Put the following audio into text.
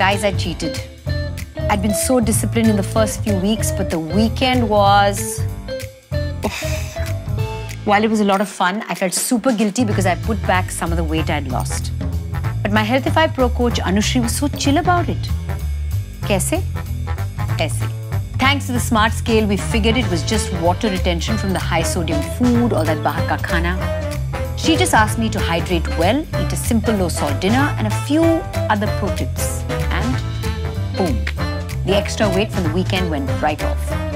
Guys, I cheated. I'd been so disciplined in the first few weeks, but the weekend was... While it was a lot of fun, I felt super guilty because I put back some of the weight I'd lost. But my HealthifyPro coach, Anushri, was so chill about it. Kaise? Aise. Thanks to the smart scale, we figured it was just water retention from the high-sodium food or that bahar ka khana. She just asked me to hydrate well, eat a simple low-salt dinner, and a few other pro tips. And boom, the extra weight from the weekend went right off.